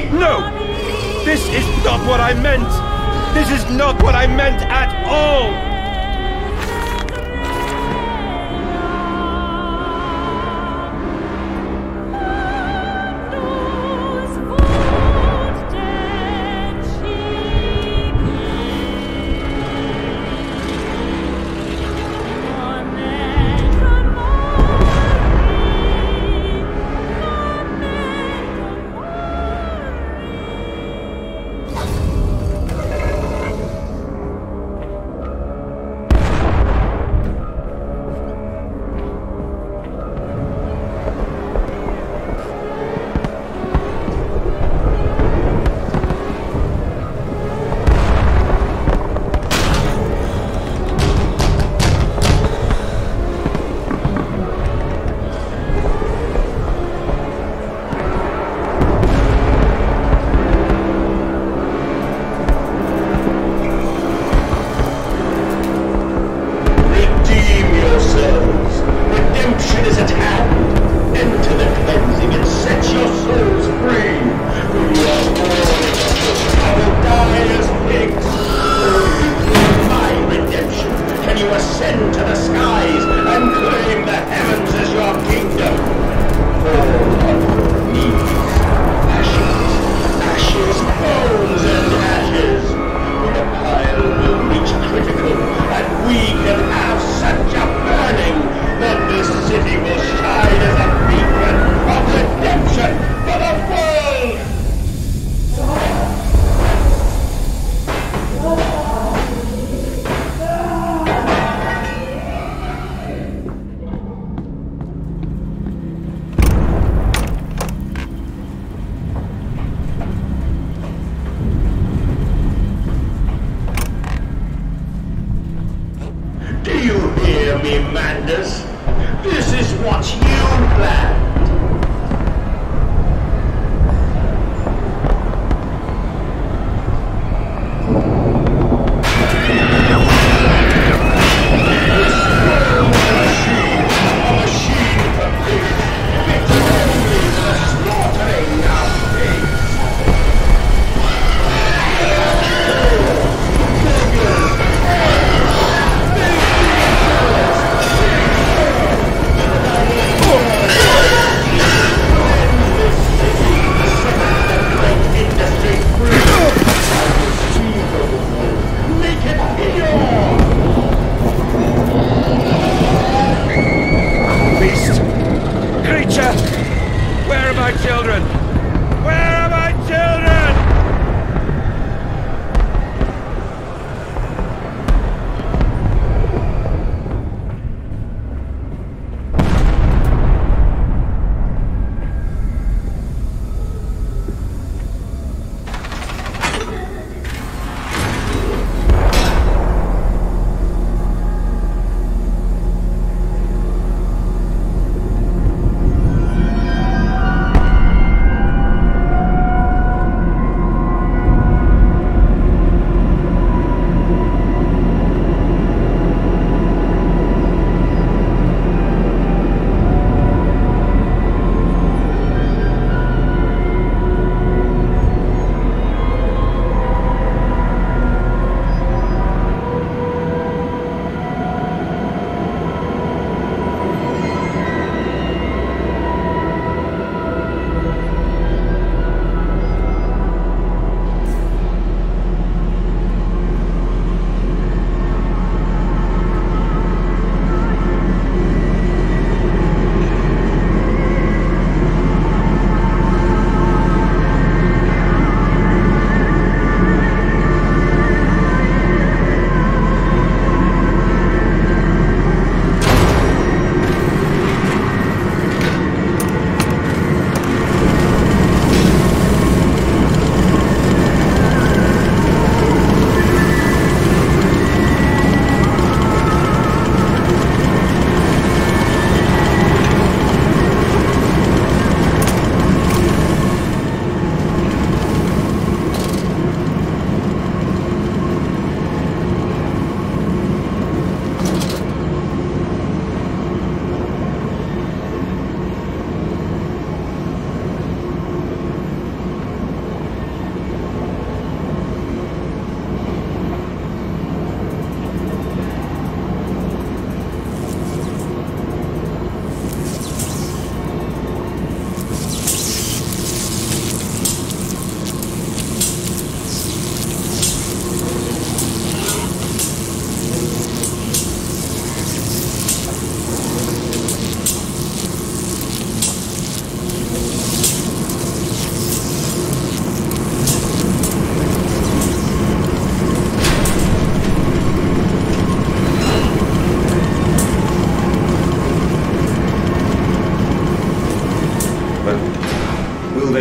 No! This is not what I meant! This is not what I meant at all! This is what you planned.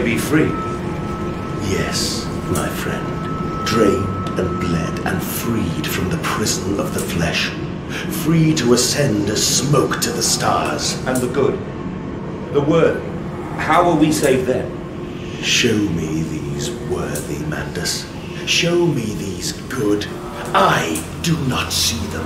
may be free. Yes, my friend. Drained and bled and freed from the prison of the flesh. Free to ascend as smoke to the stars. And the good, the worthy, how will we save them? Show me these worthy, Mandus. Show me these good. I do not see them.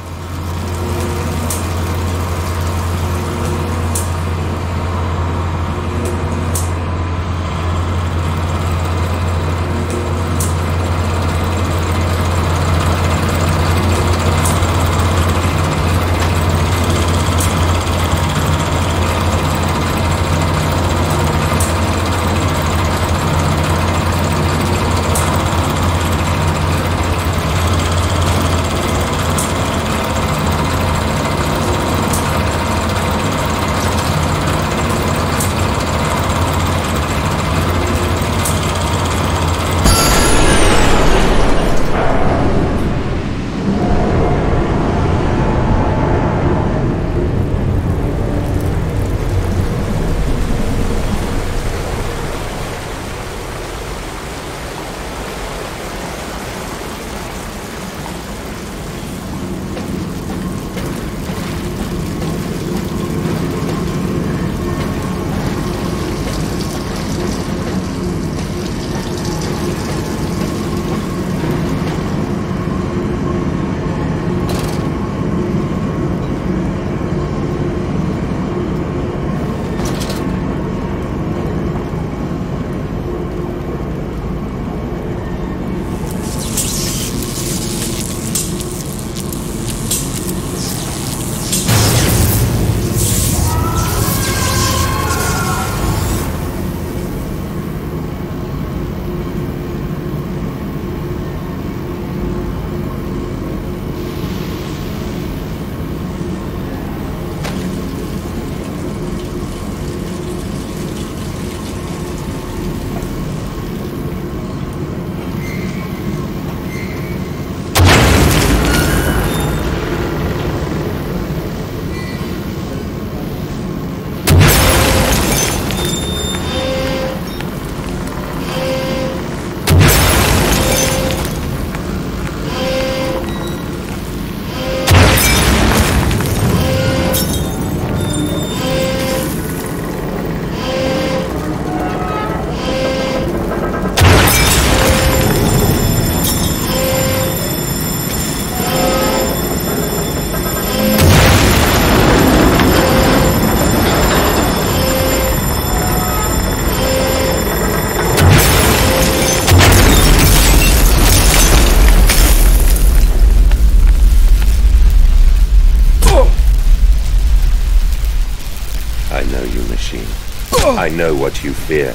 I know what you fear.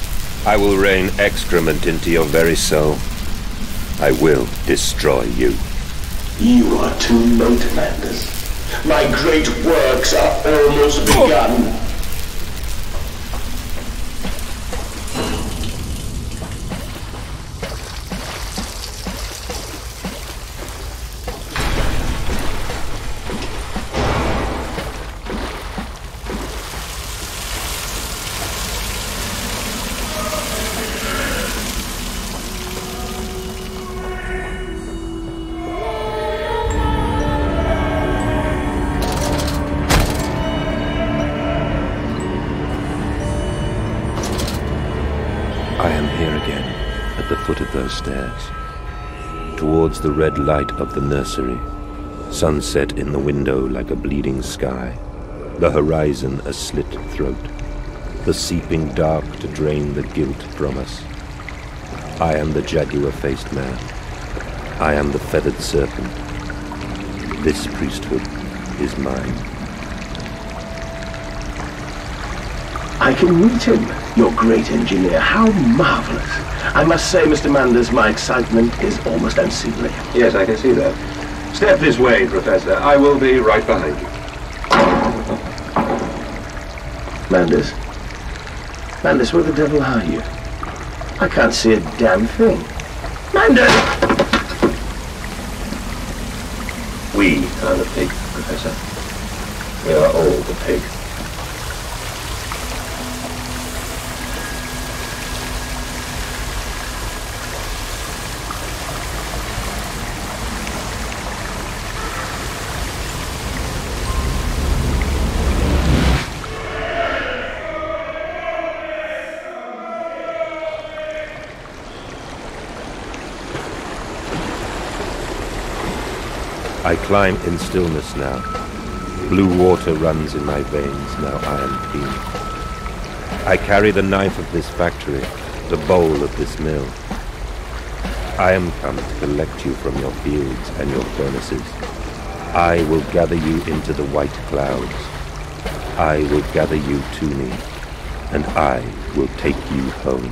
I will rain excrement into your very soul. I will destroy you. You are too late, Mandus. My great works are almost begun. I am here again, at the foot of those stairs, towards the red light of the nursery, sunset in the window like a bleeding sky, the horizon a slit throat, the seeping dark to drain the guilt from us. I am the jaguar-faced man. I am the feathered serpent. This priesthood is mine. I can meet him, your great engineer. How marvelous. I must say, Mr. Mandus, my excitement is almost unseemly. Yes, I can see that. Step this way, Professor. I will be right behind you. Mandus? Mandus, where the devil are you? I can't see a damn thing. Mandus! We are the pig, Professor. We are all the pig. I climb in stillness now. Blue water runs in my veins, now I am clean. I carry the knife of this factory, the bowl of this mill. I am come to collect you from your fields and your furnaces. I will gather you into the white clouds. I will gather you to me, and I will take you home.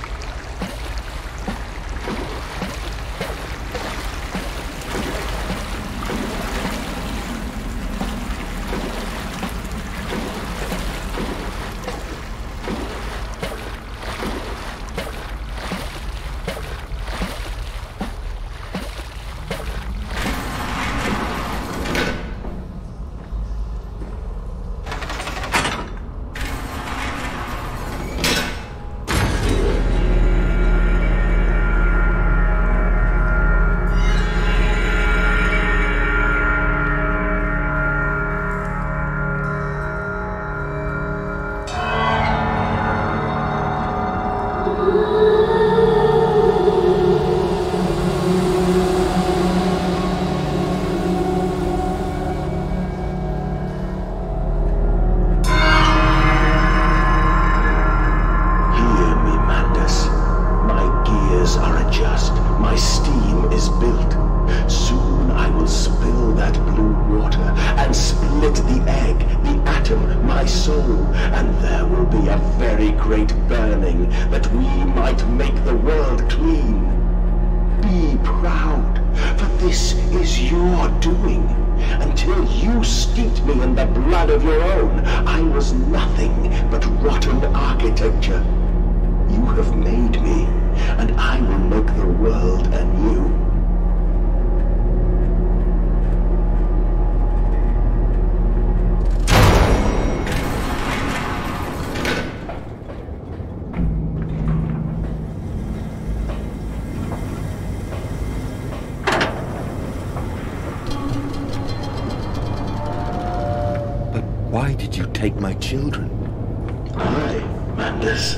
Why did you take my children? Aye, Mandus.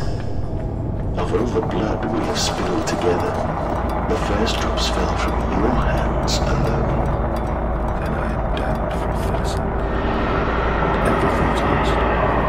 Of all the blood we have spilled together, the first drops fell from your hands alone. Then I am damned for a citizen. And everything's lost.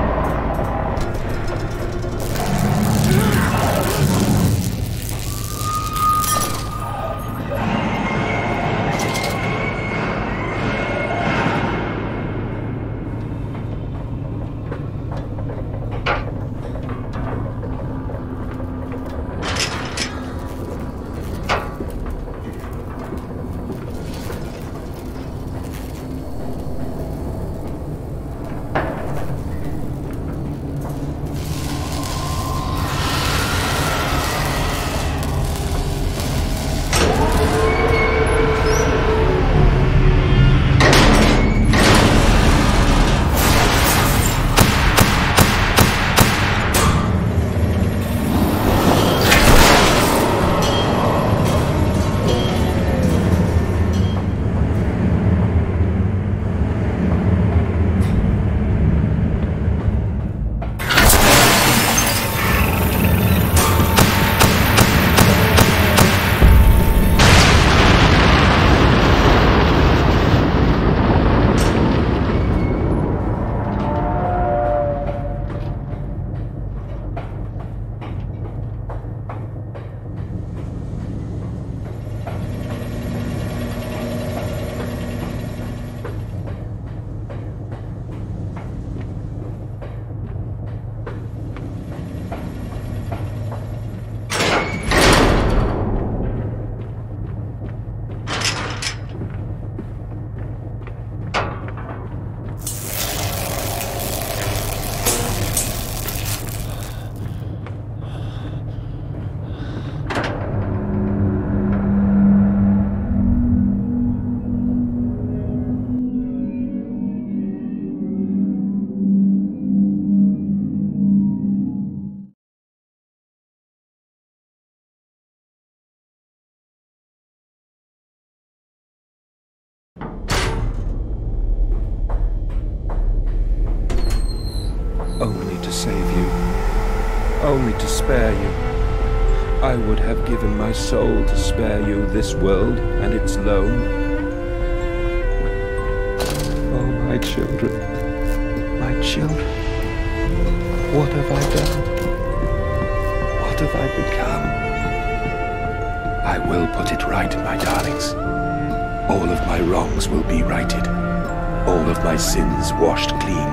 Only to save you, only to spare you. I would have given my soul to spare you this world and its loan. my children. My children. What have I done? What have I become? I will put it right, my darlings. All of my wrongs will be righted. All of my sins washed clean.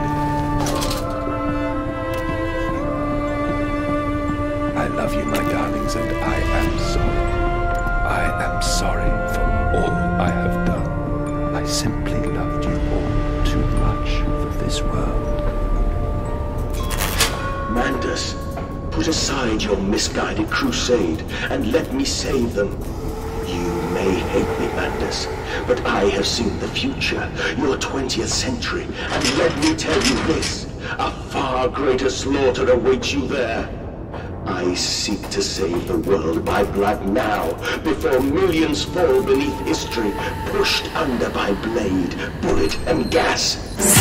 I love you, my darlings, and I am sorry. I am sorry for all I have done. I simply loved you all too much for this world. Mandus, put aside your misguided crusade and let me save them. You may hate me, Mandus, but I have seen the future, your 20th century, and let me tell you this, a far greater slaughter awaits you there. I seek to save the world by blood now, before millions fall beneath history, pushed under by blade, bullet, and gas.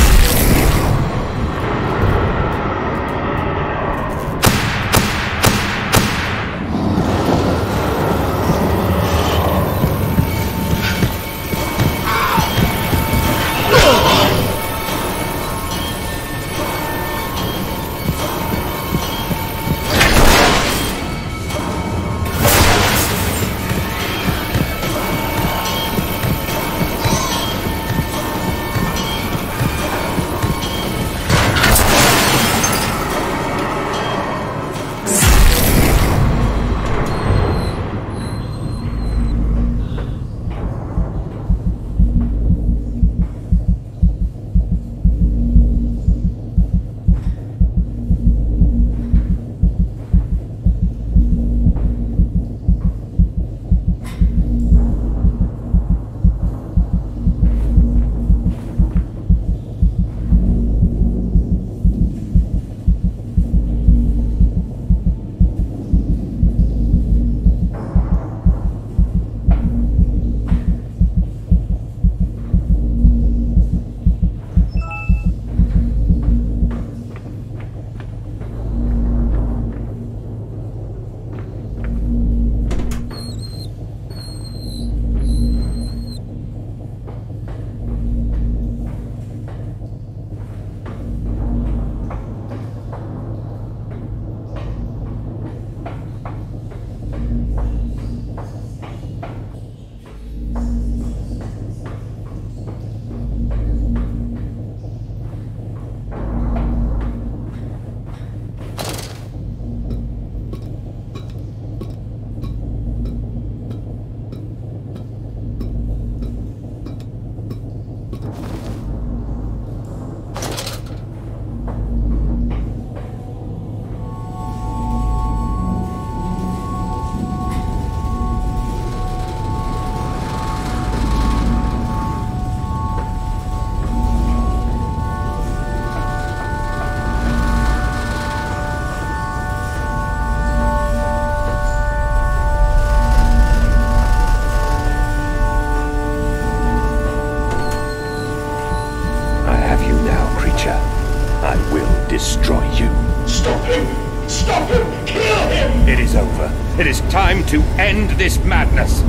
Destroy you. Stop him! Stop him! Kill him! It is over. It is time to end this madness.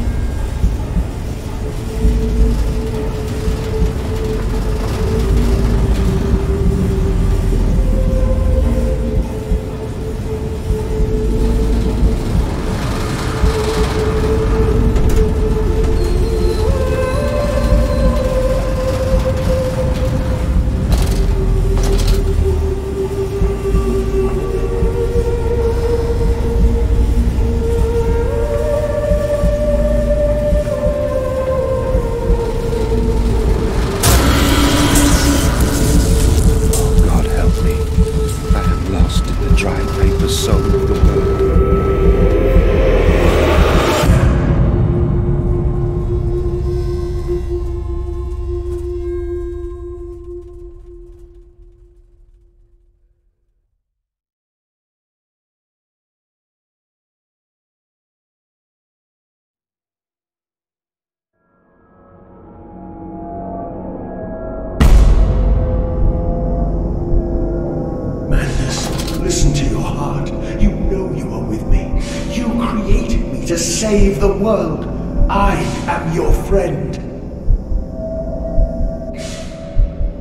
To save the world. I am your friend.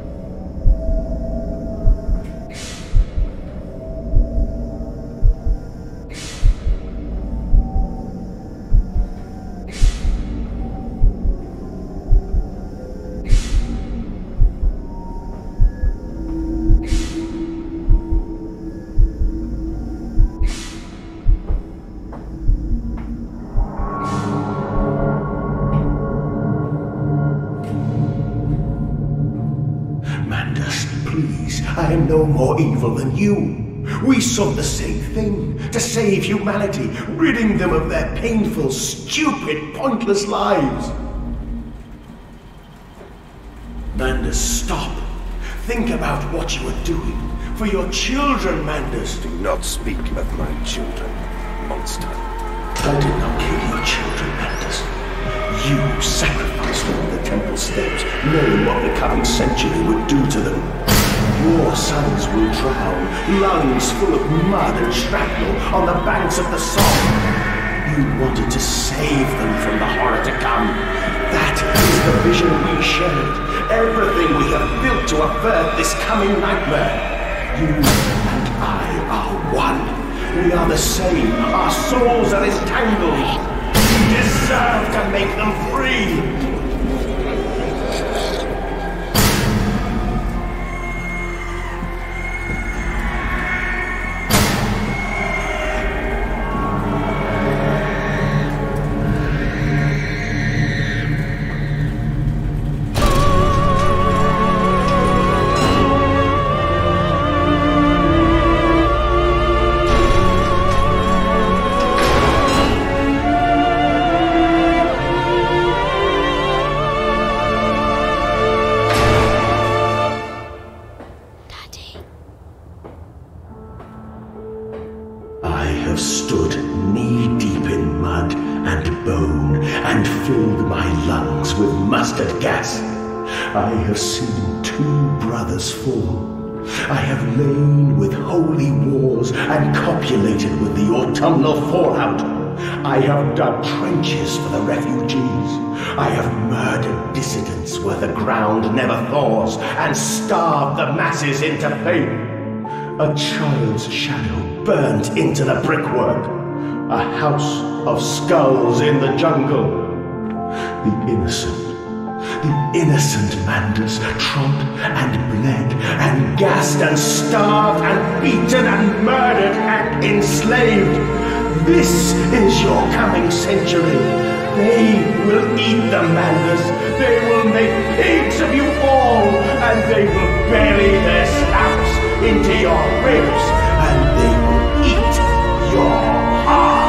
am no more evil than you. We sought the same thing, to save humanity, ridding them of their painful, stupid, pointless lives. Mandus, stop. Think about what you are doing. For your children, Mandus. Do not speak of my children, monster. I did not kill your children, Mandus. You sacrificed them on the temple steps, knowing what the coming century would do to them. Your sons will drown, lungs full of mud and shrapnel on the banks of the Somme. You wanted to save them from the horror to come. That is the vision we shared. Everything we have built to avert this coming nightmare. You and I are one. We are the same. Our souls are entangled. We deserve to make them free. I have seen 2 brothers fall. I have lain with holy wars and copulated with the autumnal fallout. I have dug trenches for the refugees. I have murdered dissidents where the ground never thaws and starved the masses into pain. A child's shadow burnt into the brickwork. A house of skulls in the jungle. The innocent Mandus, trod and bled and gassed and starved and beaten and murdered and enslaved. This is your coming century. They will eat the Mandus. They will make pigs of you all, and they will bury their snouts into your ribs, and they will eat your hearts.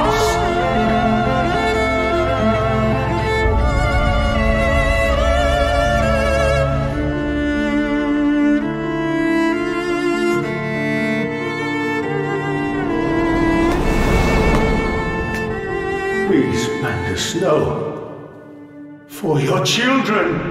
Please, Mandus, no. For your children.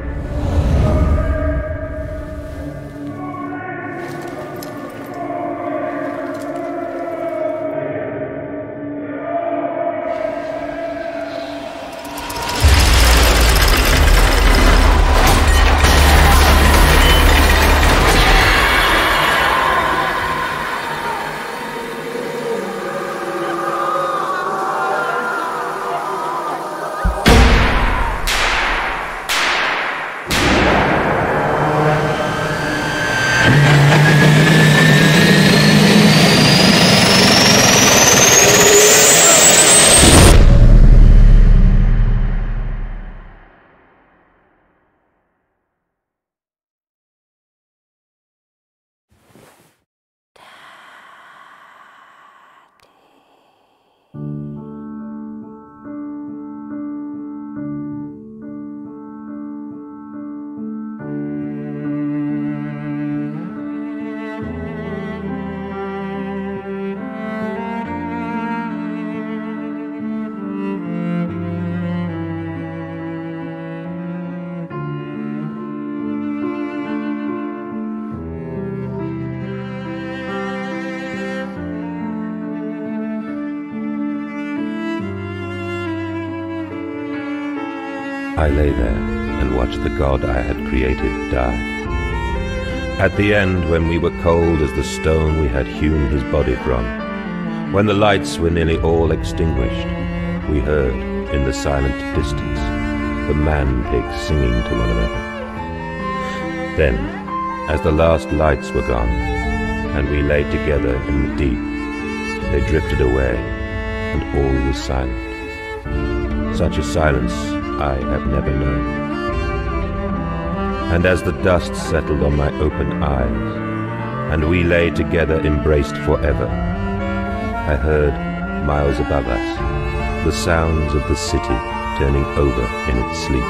I lay there and watched the god I had created die. At the end, when we were cold as the stone we had hewn his body from, when the lights were nearly all extinguished, we heard, in the silent distance, the man-pigs singing to one another. Then, as the last lights were gone, and we lay together in the deep, they drifted away, and all was silent. Such a silence I have never known. And as the dust settled on my open eyes, and we lay together embraced forever. I heard, miles above us, the sounds of the city turning over in its sleep.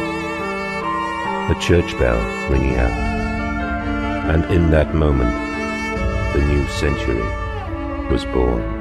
A church bell ringing out, and in that moment, the new century was born.